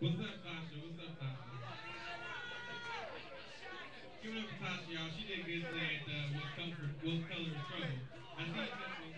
What's up, Tasha? What's up, Tasha? Give it up for Tasha, y'all. She did good today at the What Color is Trouble. I see you, Tiffany.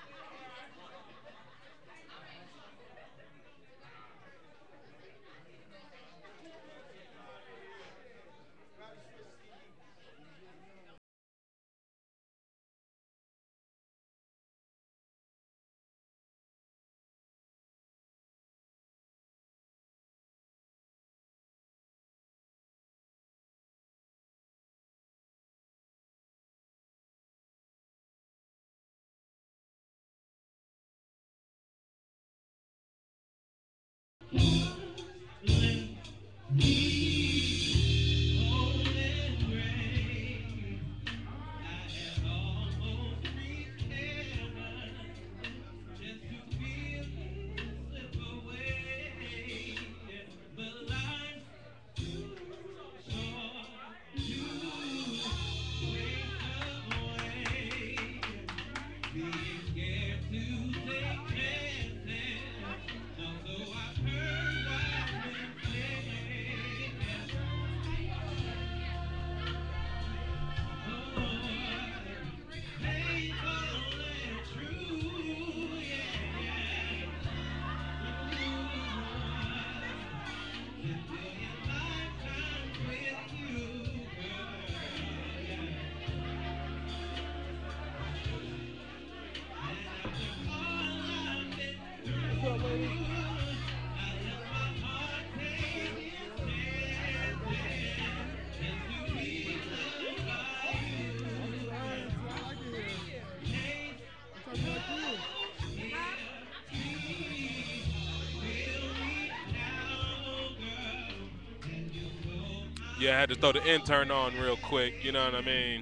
Yeah, I had to throw the intern on real quick. You know what I mean?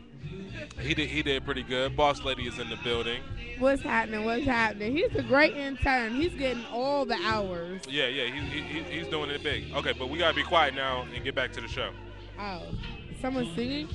He did pretty good. Boss lady is in the building. What's happening? What's happening? He's a great intern. He's getting all the hours. Yeah, yeah, he's doing it big. Okay, but we gotta be quiet now and get back to the show. Oh, someone singing?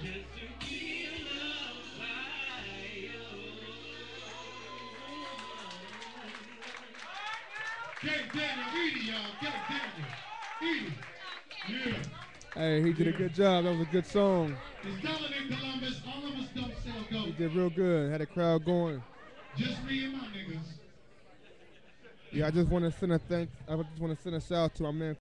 Jack Daniel, Edie, y'all. Jack Daniel. Edie. Yeah. Hey, he did a good job. That was a good song. It's Dollar in Columbus. All of us don't sell dope. He did real good. Had a crowd going. Just me and my niggas. Yeah, I just want to send a shout out to my man